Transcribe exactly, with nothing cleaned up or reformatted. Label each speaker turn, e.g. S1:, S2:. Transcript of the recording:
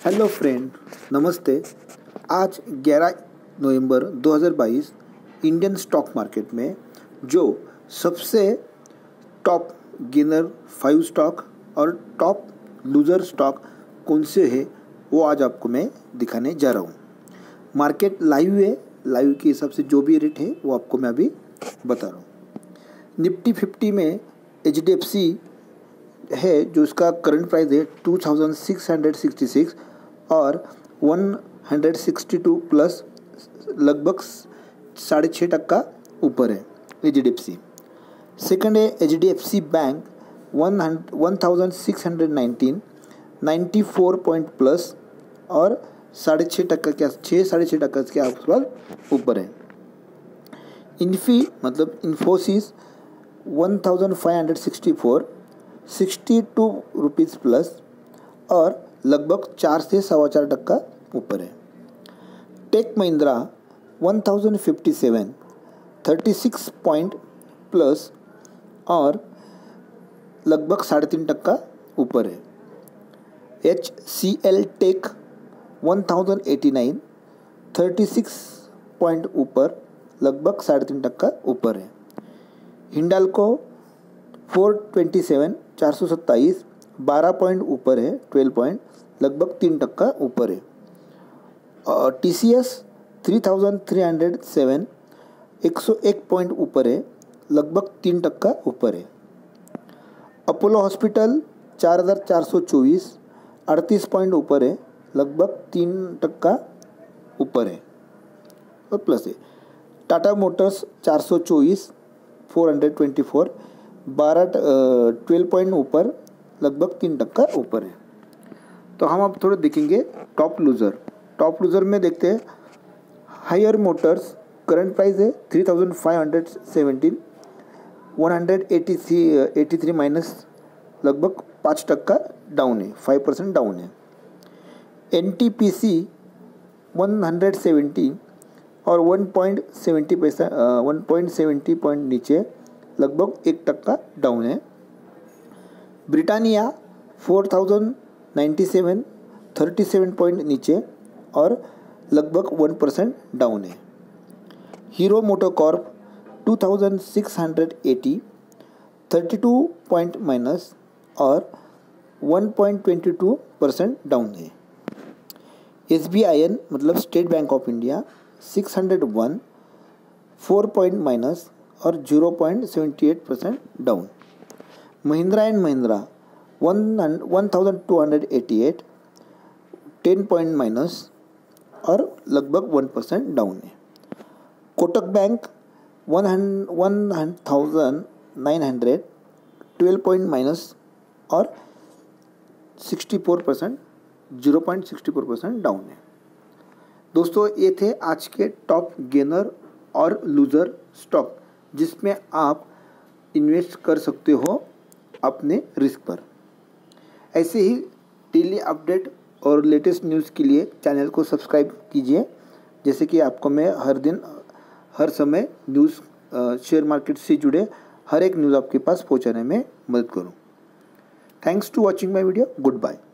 S1: Hello friend, नमस्ते। आज ग्यारह नवंबर दो हज़ार बाईस इंडियन स्टॉक मार्केट में जो सबसे टॉप गेनर फाइव स्टॉक और टॉप लूज़र स्टॉक कौन से है वो आज आपको मैं दिखाने जा रहा हूँ। मार्केट लाइव है, लाइव के हिसाब से जो भी रेट है वो आपको मैं अभी बता रहा हूँ। निफ्टी फिफ्टी में एच डी एफ सी है जो इसका करंट प्राइस है two thousand six hundred sixty six और one hundred sixty two plus लगभग साढ़े छः टक्का ऊपर है H D F C. Second है H D F C bank one one thousand six hundred nineteen ninety four point plus और साढ़े छः टक्का के छः साढ़े छः टक्का के आसपास ऊपर है। इन्फी मतलब Infosys one thousand five hundred sixty four sixty two rupees plus और लगभग चार से सवा चार टक्का ऊपर है। Tech Mahindra one thousand fifty seven thirty six point plus और लगभग साढ़े तीन टक्का ऊपर है। H C L Tech one thousand eighty nine thirty six point ऊपर लगभग साढ़े तीन टक्का ऊपर है। हिंडाल्को फोर ट्वेंटी सेवन चार सौ सत्ताईस बारह पॉइंट ऊपर है, ट्वेल्व पॉइंट लगभग तीन टक्का ऊपर है। और T C S three thousand three hundred seven एक सौ एक पॉइंट ऊपर है, लगभग तीन टक्का ऊपर है। अपोलो हॉस्पिटल चार हज़ार चार सौ चौबीस अड़तीस पॉइंट ऊपर है, लगभग तीन टक्का ऊपर है और प्लस है। टाटा मोटर्स चार सौ चौबीस फोर हंड्रेड ट्वेंटी फोर बारह ट्वेल्व पॉइंट ऊपर लगभग तीन टक्का ऊपर है। तो हम अब थोड़े देखेंगे टॉप लूज़र। टॉप लूज़र में देखते हैं हायर मोटर्स करंट प्राइस है three thousand five hundred seventeen one hundred eighty three eighty three minus लगभग पाँच टक्का डाउन है, फाइव परसेंट डाउन है। N T P C one hundred seventy और वन पॉइंट सेवेंटी पैसा वन पॉइंट सेवेंटी पॉइंट नीचे लगभग एक टक्का डाउन है। Britannia four thousand ninety seven thirty seven point नीचे और लगभग वन परसेंट डाउन है। Hero MotoCorp to thousand six hundred eighty thirty two point minus और one point twenty two percent down है। एस बी आई एन मतलब state bank of India six hundred one four point minus और zero point seventy eight percent down. Mahindra and Mahindra one one thousand two hundred eighty eight ten point minus और लगभग one percent down है। Kotak bank one one thousand nine hundred twelve point minus और sixty four percent zero point sixty four percent down है। दोस्तों, ये थे आज के टॉप गेनर और लूज़र स्टॉक जिसमें आप इन्वेस्ट कर सकते हो अपने रिस्क पर। ऐसे ही डेली अपडेट और लेटेस्ट न्यूज़ के लिए चैनल को सब्सक्राइब कीजिए, जैसे कि आपको मैं हर दिन हर समय न्यूज़ शेयर मार्केट से जुड़े हर एक न्यूज़ आपके पास पहुंचाने में मदद करूं। Thanks to watching my video. Good bye.